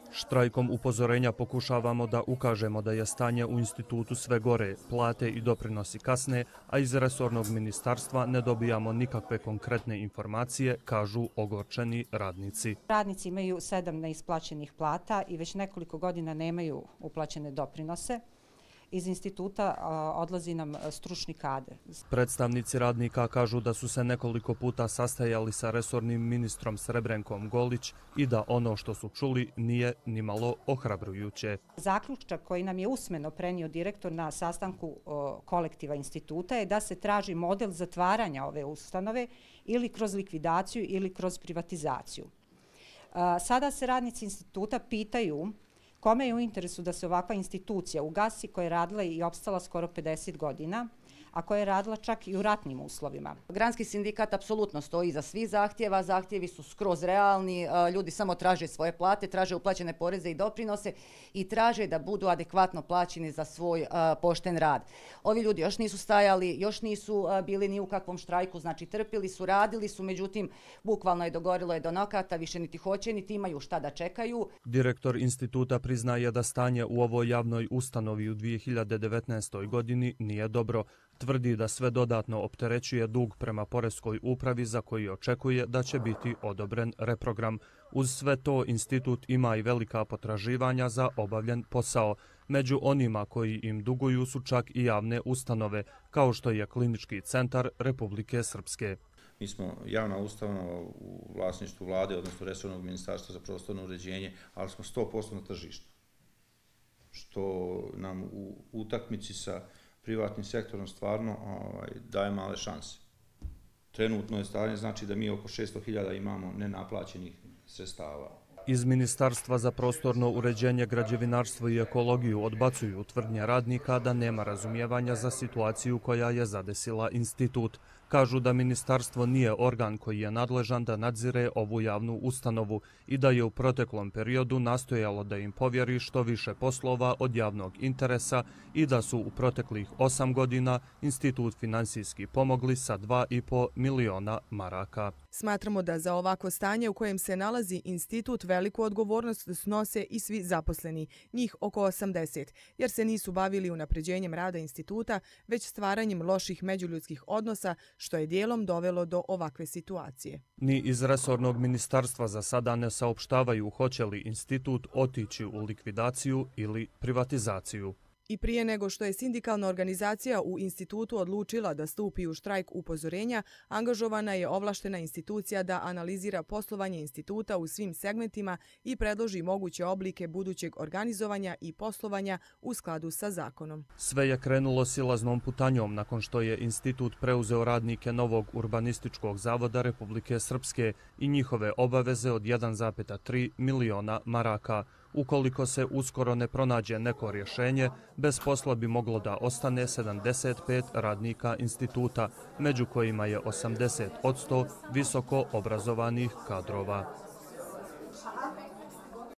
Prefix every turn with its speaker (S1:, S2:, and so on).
S1: Štrajkom upozorenja pokušavamo da ukažemo da je stanje u institutu sve gore, plate i doprinosi kasne, a iz resornog ministarstva ne dobijamo nikakve konkretne informacije, kažu ogorčeni radnici.
S2: Radnici imaju 7 neisplaćenih plata i već nekoliko godina nemaju uplaćene doprinose. Iz instituta odlazi nam stručni kader.
S1: Predstavnici radnika kažu da su se nekoliko puta sastajali sa resornim ministrom Srebrenkom Golić i da ono što su čuli nije nimalo ohrabrujuće.
S2: Zaključak koji nam je usmeno prenio direktor na sastanku kolektiva instituta je da se traži model zatvaranja ove ustanove ili kroz likvidaciju ili kroz privatizaciju. Sada se radnici instituta pitaju kome je u interesu da se ovakva institucija ugasi koja je radila i opstala skoro 50 godina, a koja je radila čak i u ratnim uslovima.
S3: Granski sindikat apsolutno stoji iza svih zahtjeva, zahtjevi su skroz realni, ljudi samo traže svoje plate, traže uplaćene poreze i doprinose i traže da budu adekvatno plaćeni za svoj pošten rad. Ovi ljudi još nisu stajali, još nisu bili ni u kakvom štrajku, znači trpili su, radili su, međutim bukvalno je dogorilo je do nokata, više niti hoće, niti imaju šta da čekaju.
S1: Direktor instituta priznaje da stanje u ovoj javnoj ustanovi u 2019. godini nije dobro. Tvrdi da sve dodatno opterećuje dug prema poreskoj upravi za koji očekuje da će biti odobren reprogram. Uz sve to, institut ima i velika potraživanja za obavljen posao. Među onima koji im duguju su čak i javne ustanove, kao što je Klinički centar Republike Srpske.
S4: Mi smo javna ustanova u vlasništvu vlade, odnosno resornog ministarstva za prostorno uređenje, ali smo 100% na tržištu, što nam u utakmici sa privatnim sektorom stvarno daje male šanse. Trenutno je stanje znači da mi oko 600.000 imamo nenaplaćenih sredstava.
S1: Iz Ministarstva za prostorno uređenje, građevinarstvo i ekologiju odbacuju tvrdnje radnika da nema razumijevanja za situaciju koja je zadesila institut. Kažu da ministarstvo nije organ koji je nadležan da nadzire ovu javnu ustanovu i da je u proteklom periodu nastojalo da im povjeri što više poslova od javnog interesa i da su u proteklih 8 godina institut finansijski pomogli sa 2,5 miliona maraka.
S5: Smatramo da za ovako stanje u kojem se nalazi institut veliku odgovornost snose i svi zaposleni, njih oko 80, jer se nisu bavili unapređenjem rada instituta, već stvaranjem loših međuljudskih odnosa, što je dijelom dovelo do ovakve situacije.
S1: Ni iz resornog ministarstva za sada ne saopštavaju hoće li institut otići u likvidaciju ili privatizaciju.
S5: I prije nego što je sindikalna organizacija u institutu odlučila da stupi u štrajk upozorenja, angažovana je ovlaštena institucija da analizira poslovanje instituta u svim segmentima i predloži moguće oblike budućeg organizovanja i poslovanja u skladu sa zakonom.
S1: Sve je krenulo silaznom putanjom nakon što je institut preuzeo radnike novog urbanističkog zavoda Republike Srpske i njihove obaveze od 1,3 miliona maraka. Ukoliko se uskoro ne pronađe neko rješenje, bez posla bi moglo da ostane 75 radnika instituta, među kojima je 80% visoko obrazovanih kadrova.